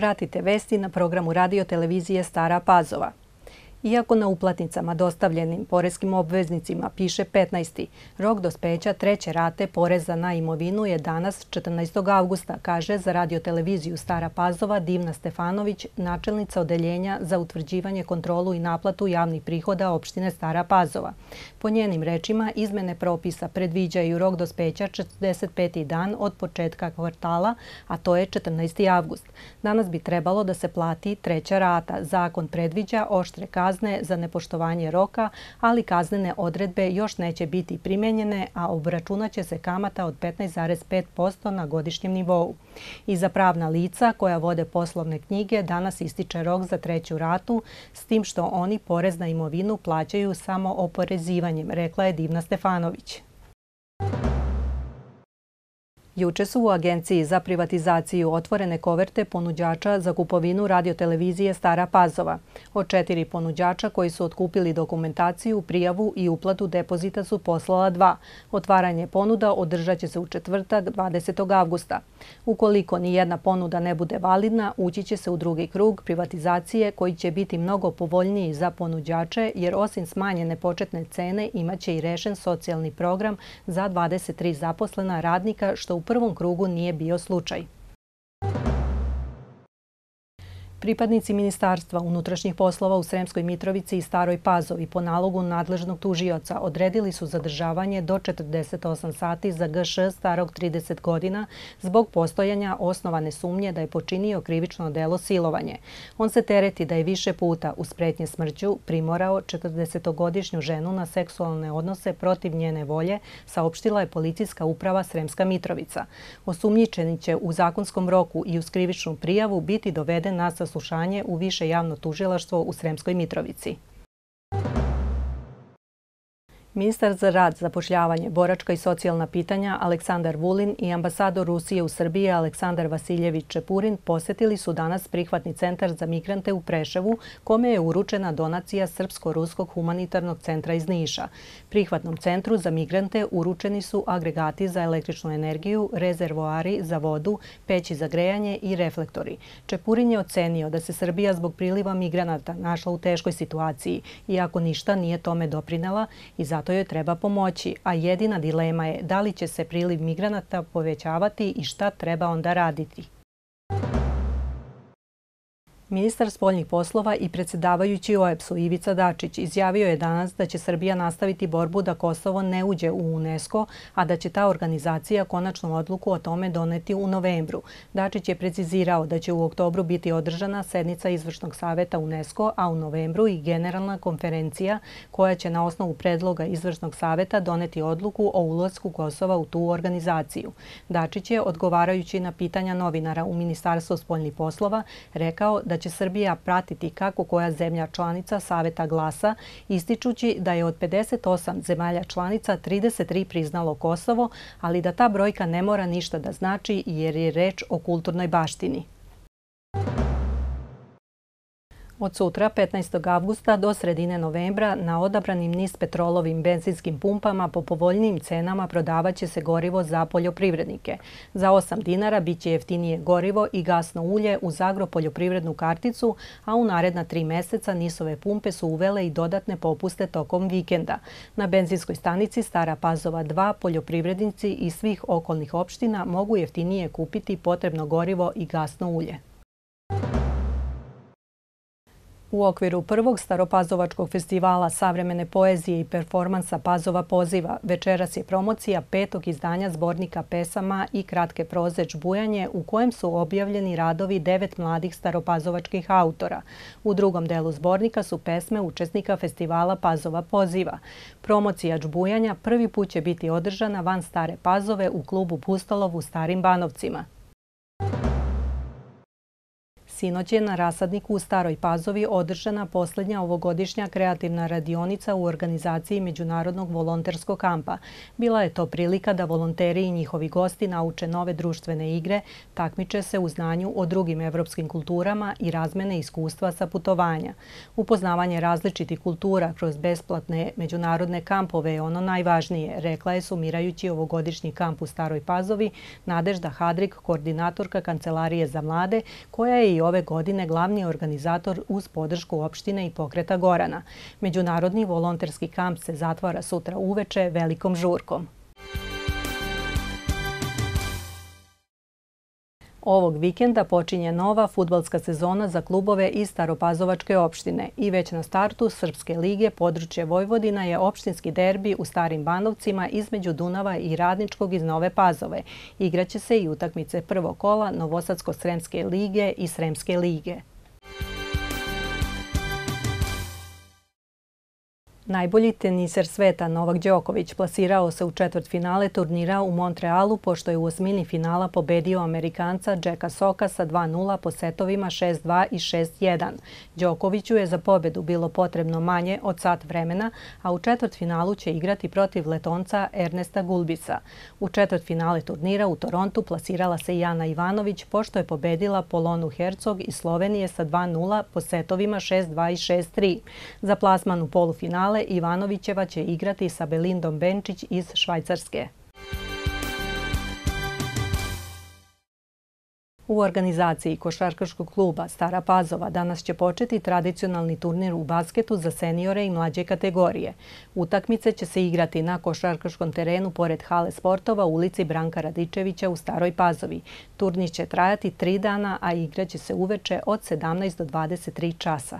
Pratite vesti na programu radio televizije Stara Pazova. Iako na uplatnicama dostavljenim poreskim obveznicima piše 15. rok dospeća treće rate poreza na imovinu je danas 14. avgusta, kaže za radioteleviziju Stara Pazova Divna Stefanović, načelnica Odeljenja za utvrđivanje, kontrolu i naplatu javnih prihoda opštine Stara Pazova. Po njenim rečima, izmene propisa predviđaju rok dospeća 45. dan od početka kvartala, a to je 14. avgust. Danas bi trebalo da se plati treća rata. Zakon predviđa oštre kazne za nepoštovanje roka, ali kaznene odredbe još neće biti primenjene, a obračunaće se kamata od 15,5% na godišnjem nivou. I za pravna lica koja vode poslovne knjige danas ističe rok za treću ratu, s tim što oni porez na imovinu plaćaju samo oporezivanjem, rekla je Divna Stefanović. Juče su u Agenciji za privatizaciju otvorene koverte ponuđača za kupovinu radiotelevizije Stara Pazova. Od 4 ponuđača koji su otkupili dokumentaciju, prijavu i uplatu depozita su poslala 2. Otvaranje ponuda održat će se u četvrtak 20. avgusta. Ukoliko ni jedna ponuda ne bude validna, ući će se u drugi krug privatizacije koji će biti mnogo povoljniji za ponuđače, jer osim smanjene početne cene imaće i rešen socijalni program za 23 zaposlena radnika, što u prvom krugu nije bio slučaj. Pripadnici Ministarstva unutrašnjih poslova u Sremskoj Mitrovici i Staroj Pazovi po nalogu nadležnog tužioca odredili su zadržavanje do 48 sati za GŠ starog 30 godina zbog postojanja osnovane sumnje da je počinio krivično delo silovanje. On se tereti da je više puta uz pretnje smrću primorao 40-godišnju ženu na seksualne odnose protiv njene volje, saopštila je Policijska uprava Sremska Mitrovica. Osumnjičeni će u zakonskom roku i uz krivičnu prijavu biti doveden na saslušanje u Više javno tužilaštvo u Sremskoj Mitrovici. Ministar za rad, zapošljavanje, boračka i socijalna pitanja Aleksandar Vulin i ambasador Rusije u Srbiji Aleksandar Vasiljević Čepurin posjetili su danas prihvatni centar za migrante u Preševu, kome je uručena donacija Srpsko-ruskog humanitarnog centra iz Niša. Prihvatnom centru za migrante uručeni su agregati za električnu energiju, rezervoari za vodu, peći za grejanje i reflektori. Čepurin je ocenio da se Srbija zbog priliva migranata našla u teškoj situaciji, iako ništa nije tome doprinela i zato joj treba pomoći, a jedina dilema je da li će se priliv migranata povećavati i šta treba onda raditi. Ministar spoljnih poslova i predsjedavajući OEBS-u Ivica Dačić izjavio je danas da će Srbija nastaviti borbu da Kosovo ne uđe u UNESCO, a da će ta organizacija konačnu odluku o tome doneti u novembru. Dačić je precizirao da će u oktobru biti održana sednica Izvršnog saveta UNESCO, a u novembru i generalna konferencija koja će na osnovu predloga Izvršnog saveta doneti odluku o ulasku Kosova u tu organizaciju. Dačić je, odgovarajući na pitanja novinara u Ministarstvu spoljnih poslova, rekao da će Srbija pratiti kako koja zemlja članica Saveta glasa, ističući da je od 58 zemalja članica 33 priznalo Kosovo, ali da ta brojka ne mora ništa da znači jer je reč o kulturnoj baštini. Od sutra, 15. avgusta do sredine novembra, na odabranim NIS petrolovim benzinskim pumpama po povoljnijim cenama prodavaće se gorivo za poljoprivrednike. Za 8 dinara biće jeftinije gorivo i gasno ulje uz agropoljoprivrednu karticu, a u naredna 3 meseca NIS-ove pumpe su uvele i dodatne popuste tokom vikenda. Na benzinskoj stanici Stara Pazova 2 poljoprivrednici iz svih okolnih opština mogu jeftinije kupiti potrebno gorivo i gasno ulje. U okviru prvog Staropazovačkog festivala savremene poezije i performansa Pazova poziva večeras je promocija 5. izdanja zbornika pesama i kratke proze Džbujanje, u kojem su objavljeni radovi 9 mladih staropazovačkih autora. U drugom delu zbornika su pesme učesnika festivala Pazova poziva. Promocija Džbujanja prvi put će biti održana van Stare Pazove u klubu Pustolov u Starim Banovcima. Sinoć je na Rasadniku u Staroj Pazovi održana posljednja ovogodišnja kreativna radionica u organizaciji Međunarodnog volonterskog kampa. Bila je to prilika da volonteri i njihovi gosti nauče nove društvene igre, takmiče se u znanju o drugim evropskim kulturama i razmene iskustva sa putovanja. Upoznavanje različitih kultura kroz besplatne međunarodne kampove je ono najvažnije, rekla je sumirajući ovogodišnji kamp u Staroj Pazovi Nadežda Hadrik, koordinatorka Kancelarije za mlade, koja je i ove ove godine glavni organizator uz podršku opštine i pokreta Gorana. Međunarodni volonterski kamp se zatvara sutra uveče velikom žurkom. Ovog vikenda počinje nova fudbalska sezona za klubove iz Staropazovačke opštine i već na startu Srpske lige područje Vojvodina je opštinski derbi u Starim Banovcima između Dunava i Radničkog iz Nove Pazove. Igraće se i utakmice prvog kola Novosadsko-Sremske lige i Sremske lige. Najbolji teniser sveta Novak Đoković plasirao se u četvrtfinale turnira u Montrealu pošto je u osmini finala pobedio Amerikanca Jacka Socka sa 2:0 po setovima 6:2 i 6:1. Đokoviću je za pobedu bilo potrebno manje od sat vremena, a u četvrtfinalu će igrati protiv Letonca Ernesta Gulbisa. U četvrtfinale turnira u Torontu plasirala se i Ana Ivanović pošto je pobedila Polonu Hercog iz Slovenije sa 2:0 po setovima 6:2 i 6:3. Za plasman u polufinale Ivanovićeva će igrati sa Belindom Benčić iz Švajcarske. U organizaciji košarkaškog kluba Stara Pazova danas će početi tradicionalni turnir u basketu za seniore i mlađe kategorije. Utakmice će se igrati na košarkaškom terenu pored hale sportova u ulici Branka Radičevića u Staroj Pazovi. Turnir će trajati 3 dana, a igraće se uveče od 17 do 23 časa.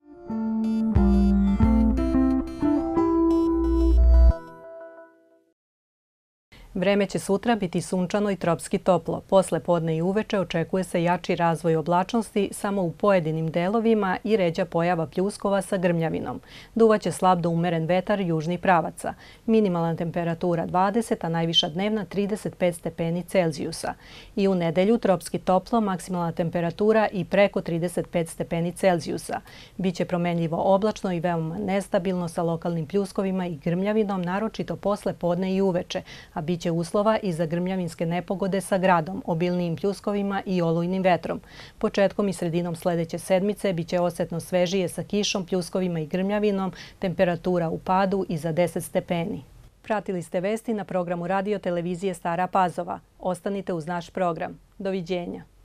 Vreme će sutra biti sunčano i tropski toplo. Posle podne i uveče očekuje se jači razvoj oblačnosti samo u pojedinim delovima i ređa pojava pljuskova sa grmljavinom. Duvaće slab do umeren vetar južnih pravaca. Minimalna temperatura 20, a najviša dnevna 35 stepeni Celzijusa. I u nedelju tropski toplo, maksimalna temperatura i preko 35 stepeni Celzijusa. Biće promenljivo oblačno i veoma nestabilno sa lokalnim pljuskovima i grmljavinom, naročito posle podne i uveče, a biće uslova i za grmljavinske nepogode sa gradom, obilnijim pljuskovima i olujnim vetrom. Početkom i sredinom sledeće sedmice biće osetno svežije sa kišom, pljuskovima i grmljavinom, temperatura u padu i za 10 stepeni. Pratili ste vesti na programu radio televizije Stara Pazova. Ostanite uz naš program. Doviđenja.